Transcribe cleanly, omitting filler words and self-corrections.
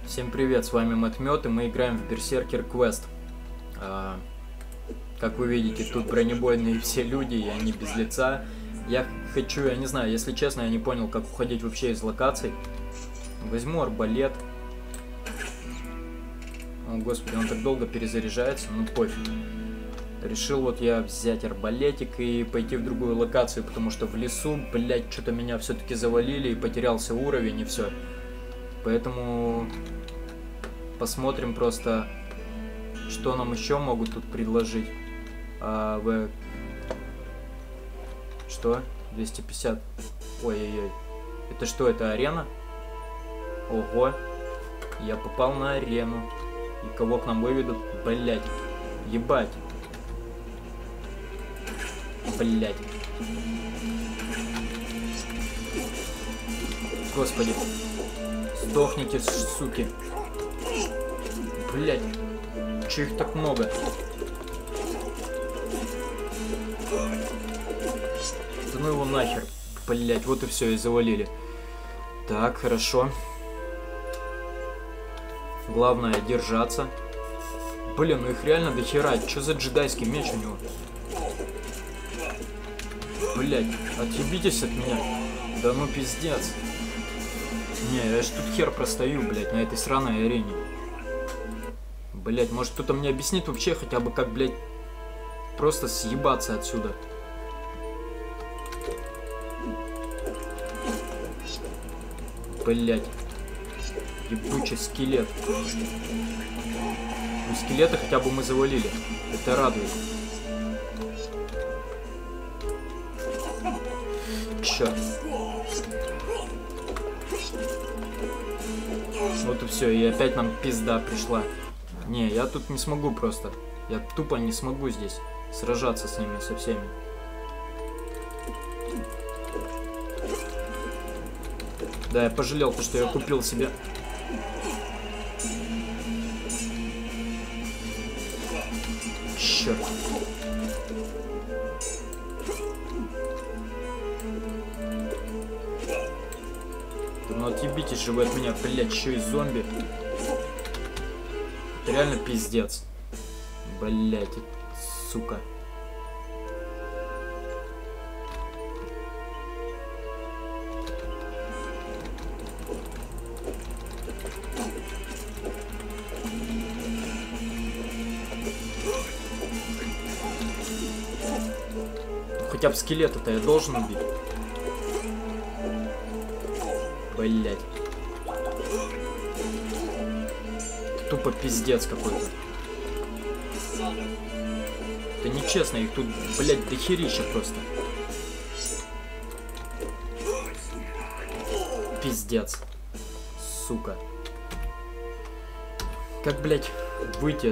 Всем привет, с вами Мэтмёт, и мы играем в Berserker Quest. Как вы видите, тут бронебойные все люди, и они без лица. Я не знаю, если честно, я не понял, как уходить вообще из локаций. Возьму арбалет. О, господи, он так долго перезаряжается, ну пофиг. Решил вот я взять арбалетик и пойти в другую локацию, потому что в лесу, блять, что-то меня все-таки завалили и потерялся уровень и все. Поэтому посмотрим просто, что нам еще могут тут предложить. Что? 250. Ой-ой-ой. Это что, это арена? Ого. Я попал на арену. И кого к нам выведут? Блять. Ебать. Блять. Господи. Сдохните, суки. Блять. Че их так много? Да ну его нахер. Блять, вот и все, и завалили. Так, хорошо. Главное держаться. Блин, ну их реально дохера. Че за джедайский меч у него? Блять, отъебитесь от меня. Да ну пиздец. Не, я ж тут хер простою, блять, на этой сраной арене. Блять, может кто-то мне объяснит вообще хотя бы как, блять, просто съебаться отсюда. Блять. Ебучий скелет. Ну, скелета хотя бы мы завалили. Это радует. Черт. Вот и все, и опять нам пизда пришла. Не, я тут не смогу просто. Я тупо не смогу здесь сражаться с ними, со всеми. Да, я пожалел, то, что я купил себе. Черт. Ну отъебитесь же вы от меня, блядь, еще и зомби. Это реально пиздец. Блядь, сука. Хотя бы скелета-то я должен убить. Блять. Тупо пиздец какой-то. Это нечестно, их тут, блять, дохерища просто. Пиздец. Сука. Как, блять, выйти